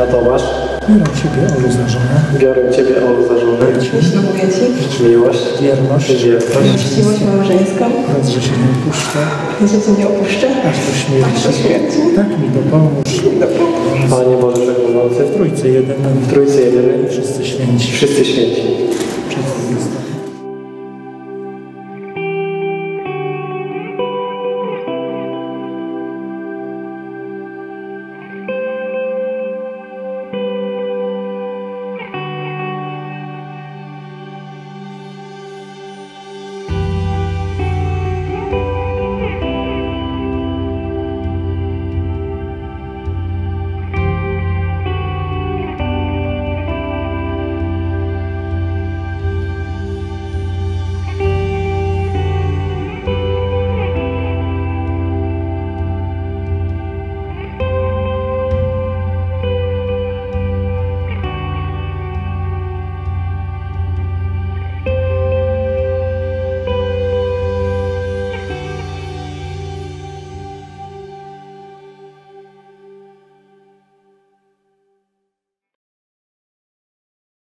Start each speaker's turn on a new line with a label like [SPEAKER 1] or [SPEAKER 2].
[SPEAKER 1] Ja, Tomasz,
[SPEAKER 2] biorę Ciebie, Olu, za żonę.
[SPEAKER 1] biorę Ciebie, Olu, za żonę.
[SPEAKER 3] Ślubuję Ci
[SPEAKER 1] Miłość,
[SPEAKER 2] Wierność.
[SPEAKER 3] miłość małżeńską,
[SPEAKER 2] Raz, że się nie opuszczę,
[SPEAKER 3] że Cię nie opuszczę,
[SPEAKER 2] aż do śmierci.
[SPEAKER 3] do śmierci.
[SPEAKER 2] Tak mi dopomóż.
[SPEAKER 1] Panie Boże Wszechmogący,
[SPEAKER 2] Trójcy jedynej.
[SPEAKER 1] Trójcy Jedynej,
[SPEAKER 2] Wszyscy święci.
[SPEAKER 1] wszyscy święci.